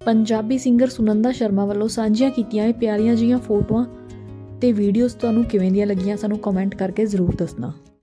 Punjabi singer Sunanda Sharma ਵੱਲੋਂ ਸਾਂਝੀਆਂ ਕੀਤੀਆਂ ਇਹ ਪਿਆਰੀਆਂ ਜਿਹੀਆਂ ਫੋਟੋਆਂ ਤੇ ਵੀਡੀਓਜ਼ ਤੁਹਾਨੂੰ ਕਿਵੇਂ ਦੀਆਂ ਲੱਗੀਆਂ ਸਾਨੂੰ ਕਮੈਂਟ ਕਰਕੇ ਜ਼ਰੂਰ ਦੱਸਣਾ।